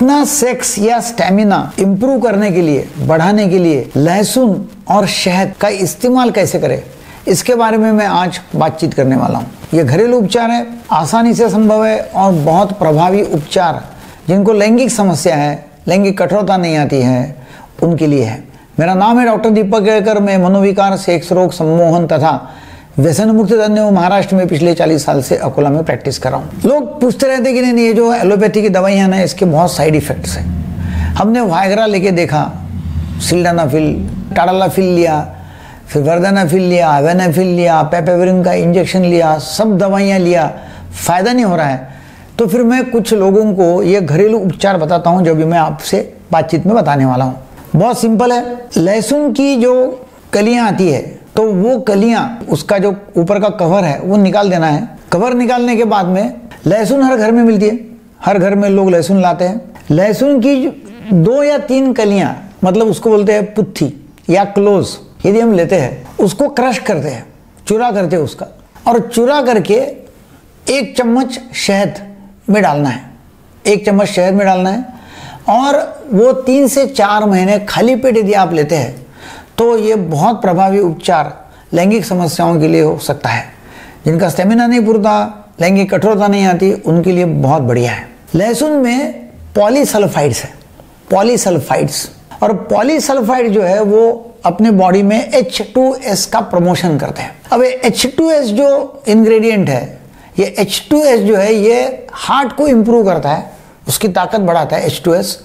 अपना सेक्स या stamina improve करने के लिए, बढ़ाने के लिए लहसुन और शहद का इस्तेमाल कैसे करें, इसके बारे में मैं आज बातचीत करने वाला हूँ। ये घरेलू उपचार है, आसानी से संभव है और बहुत प्रभावी उपचार जिनको लैंगिक समस्या है, लैंगिक कठोरता नहीं आती है, उनके लिए है। मेरा नाम है डॉक्टर दीपक केळकर। मैं मनोविकार, सेक्स रोग, सम्मोहन तथा व्यसन मुक्ति तज्ञ महाराष्ट्र में पिछले 40 साल से अकोला में प्रैक्टिस कर रहा हूँ। लोग पूछते रहते कि नहीं ये जो एलोपैथी की दवाइयाँ ना, इसके बहुत साइड इफेक्ट्स हैं। हमने वायग्रा लेके देखा, सिल्डेनाफिल, टाडालाफिल लिया, फिर वर्देनाफिल लिया, एवेनाफिल लिया, पेपेवरिन का इंजेक्शन लिया, सब दवाइयाँ लिया, फ़ायदा नहीं हो रहा है। तो फिर मैं कुछ लोगों को ये घरेलू उपचार बताता हूँ जो भी मैं आपसे बातचीत में बताने वाला हूँ। बहुत सिंपल है। लहसुन की जो कलियाँ आती है तो वो कलियाँ, उसका जो ऊपर का कवर है वो निकाल देना है। कवर निकालने के बाद में लहसुन हर घर में मिलती है, हर घर में लोग लहसुन लाते हैं। लहसुन की 2 या 3 कलियाँ, मतलब उसको बोलते हैं पुत्थी या क्लोज, यदि हम लेते हैं उसको क्रश करते हैं, चूरा करते हैं उसका, और चूरा करके 1 चम्मच शहद में डालना है। 1 चम्मच शहद में डालना है और वो 3 से 4 महीने खाली पेट यदि आप लेते हैं तो ये बहुत प्रभावी उपचार लैंगिक समस्याओं के लिए हो सकता है। जिनका स्टेमिना नहीं पूरता, लैंगिक कठोरता नहीं आती, उनके लिए बहुत बढ़िया है। लहसुन में पॉलीसल्फाइड्स है, पॉलीसल्फाइड्स, और पॉलीसल्फाइड जो है वो अपने बॉडी में H2S का प्रमोशन करते हैं। अब H2S जो इंग्रेडिएंट है, ये H2S जो है ये हार्ट को इंप्रूव करता है, उसकी ताकत बढ़ाता है।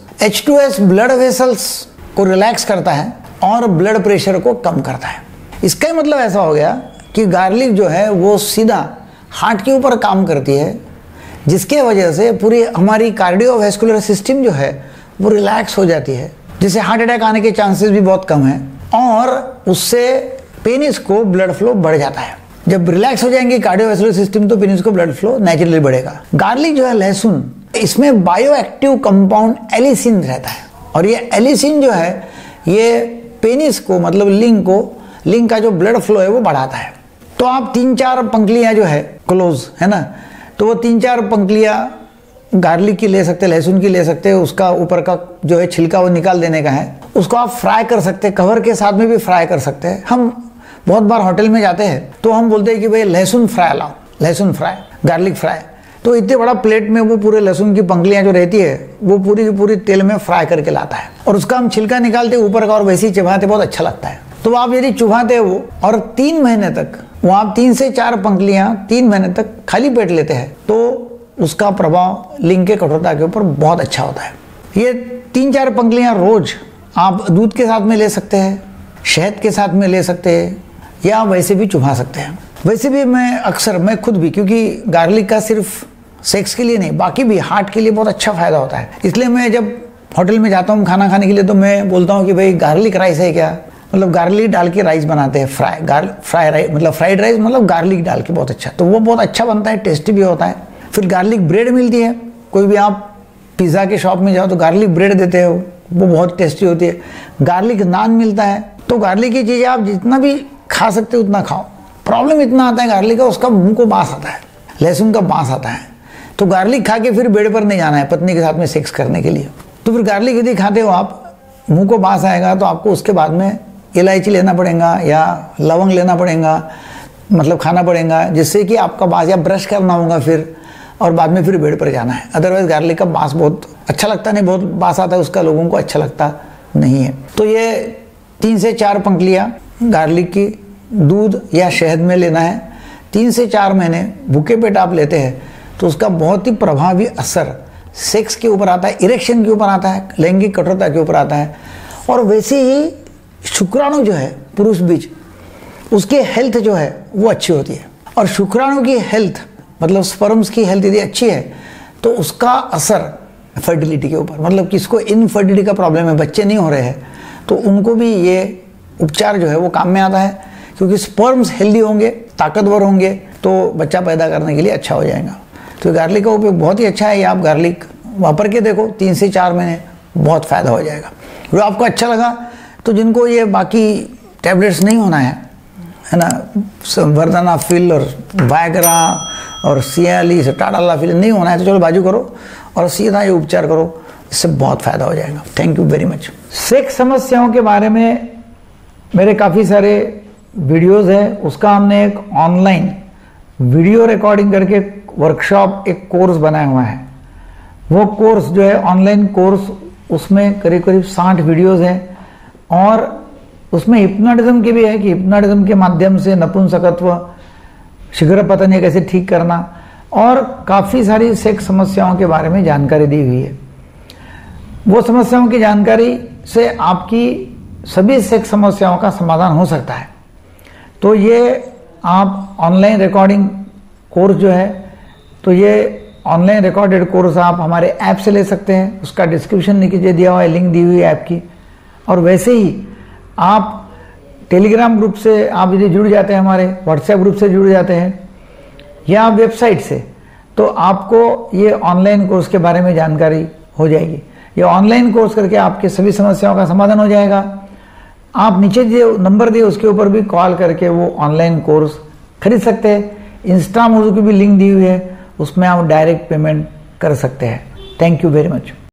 H2S ब्लड वेसल्स को रिलैक्स करता है और ब्लड प्रेशर को कम करता है। इसका मतलब ऐसा हो गया कि गार्लिक जो है वो सीधा हार्ट के ऊपर काम करती है, जिसके वजह से पूरी हमारी कार्डियोवैस्कुलर सिस्टम जो है वो रिलैक्स हो जाती है, जिससे हार्ट अटैक आने के चांसेस भी बहुत कम हैं और उससे पेनिस को ब्लड फ्लो बढ़ जाता है। जब रिलैक्स हो जाएंगे कार्डियोवैस्कुलर सिस्टम तो पेनिस को ब्लड फ्लो नेचुरली बढ़ेगा। गार्लिक जो है लहसुन, इसमें बायो एक्टिव कंपाउंड एलिसिन रहता है और ये एलिसिन जो है ये पेनिस को, मतलब लिंग का जो ब्लड फ्लो है वो बढ़ाता है। तो आप 3-4 पंखुड़ियाँ जो है क्लोज है ना, तो वो 3-4 पंखुड़ियाँ गार्लिक की ले सकते हैं, लहसुन की ले सकते हैं। उसका ऊपर का जो है छिलका वो निकाल देने का है। उसको आप फ्राई कर सकते हैं, कवर के साथ में भी फ्राई कर सकते हैं। हम बहुत बार होटल में जाते हैं तो हम बोलते हैं कि भाई लहसुन फ्राई लाओ, लहसुन फ्राई, गार्लिक फ्राई। तो इतने बड़ा प्लेट में वो पूरे लहसुन की पंखुड़ियाँ जो रहती है वो पूरी की पूरी तेल में फ्राई करके लाता है और उसका हम छिलका निकालते ऊपर का और वैसे ही चबाते, बहुत अच्छा लगता है। तो आप यदि चुभाते वो और 3 महीने तक वो आप 3 से 4 पंखुड़ियाँ 3 महीने तक खाली पेट लेते हैं तो उसका प्रभाव लिंग के कठोरता के ऊपर बहुत अच्छा होता है। ये 3-4 पंखुड़ियाँ रोज आप दूध के साथ में ले सकते हैं, शहद के साथ में ले सकते हैं या वैसे भी चुभा सकते हैं। वैसे भी मैं खुद भी, क्योंकि गार्लिक का सिर्फ सेक्स के लिए नहीं, बाकी भी हार्ट के लिए बहुत अच्छा फायदा होता है। इसलिए मैं जब होटल में जाता हूँ खाना खाने के लिए तो मैं बोलता हूँ कि भाई गार्लिक राइस है क्या, मतलब गार्लिक डाल के राइस बनाते हैं, फ्राई राइस, मतलब फ्राइड राइस, मतलब गार्लिक डाल के बहुत अच्छा, तो वो बहुत अच्छा बनता है, टेस्टी भी होता है। फिर गार्लिक ब्रेड मिलती है, कोई भी आप पिज़्ज़ा के शॉप में जाओ तो गार्लिक ब्रेड देते हो, वो बहुत टेस्टी होती है। गार्लिक नान मिलता है। तो गार्लिक की चीज़ें आप जितना भी खा सकते हो उतना खाओ। प्रॉब्लम इतना आता है गार्लिक का, उसका मुंह को बांस आता है, लहसुन का बांस आता है। तो गार्लिक खा के फिर बेड पर नहीं जाना है पत्नी के साथ में सेक्स करने के लिए। तो फिर गार्लिक यदि खाते हो आप, मुंह को बांस आएगा तो आपको उसके बाद में इलायची लेना पड़ेगा या लवंग लेना पड़ेगा, मतलब खाना पड़ेगा, जिससे कि आपका बांस, या ब्रश करना होगा फिर, और बाद में फिर बेड पर जाना है। अदरवाइज गार्लिक का बांस बहुत अच्छा लगता नहीं, बहुत बांस आता है उसका, लोगों को अच्छा लगता नहीं है। तो ये 3 से 4 पंखुड़ियाँ गार्लिक की दूध या शहद में लेना है। 3 से 4 महीने भूखे पेट आप लेते हैं तो उसका बहुत ही प्रभावी असर सेक्स के ऊपर आता है, इरेक्शन के ऊपर आता है, लैंगिक कठोरता के ऊपर आता है। और वैसे ही शुक्राणु जो है पुरुष बीज, उसकी हेल्थ जो है वो अच्छी होती है। और शुक्राणु की हेल्थ, मतलब स्पर्म्स की हेल्थ यदि अच्छी है तो उसका असर फर्टिलिटी के ऊपर, मतलब किसको इनफर्टिलिटी का प्रॉब्लम है, बच्चे नहीं हो रहे हैं, तो उनको भी ये उपचार जो है वो काम में आता है। क्योंकि स्पर्म्स हेल्दी होंगे, ताकतवर होंगे तो बच्चा पैदा करने के लिए अच्छा हो जाएगा। तो गार्लिक का उपयोग बहुत ही अच्छा है। ये आप गार्लिक वापर के देखो, 3 से 4 महीने बहुत फ़ायदा हो जाएगा। जो आपको अच्छा लगा तो जिनको ये बाकी टैबलेट्स नहीं होना है ना, वर्दानाफिल और वायग्रा और सियालिस, टाडालाफिल नहीं होना है तो चलो बाजू करो और सीधा ये उपचार करो, इससे बहुत फायदा हो जाएगा। Thank you very much. Sex समस्याओं के बारे में मेरे काफ़ी सारे वीडियोस है, उसका हमने एक ऑनलाइन वीडियो रिकॉर्डिंग करके वर्कशॉप, एक कोर्स बनाया हुआ है। वो कोर्स जो है ऑनलाइन कोर्स, उसमें करीब करीब 60 वीडियोस हैं और उसमें हिप्नोटिज्म की भी है कि हिप्नोटिज्म के माध्यम से नपुंसकत्व, शीघ्र पतन कैसे ठीक करना, और काफ़ी सारी सेक्स समस्याओं के बारे में जानकारी दी हुई है। वो समस्याओं की जानकारी से आपकी सभी सेक्स समस्याओं का समाधान हो सकता है। तो ये आप ऑनलाइन रिकॉर्डिंग कोर्स जो है, तो ये ऑनलाइन रिकॉर्डेड कोर्स आप हमारे ऐप से ले सकते हैं। उसका डिस्क्रिप्शन नीचे दिया हुआ है, लिंक दी हुई है ऐप की। और वैसे ही आप टेलीग्राम ग्रुप से आप यदि जुड़ जाते हैं, हमारे व्हाट्सएप ग्रुप से जुड़ जाते हैं या वेबसाइट से, तो आपको ये ऑनलाइन कोर्स के बारे में जानकारी हो जाएगी। ये ऑनलाइन कोर्स करके आपके सभी समस्याओं का समाधान हो जाएगा। आप नीचे जो नंबर दिए उसके ऊपर भी कॉल करके वो ऑनलाइन कोर्स खरीद सकते हैं। इंस्टा मोजो की भी लिंक दी हुई है, उसमें आप डायरेक्ट पेमेंट कर सकते हैं। Thank you very much.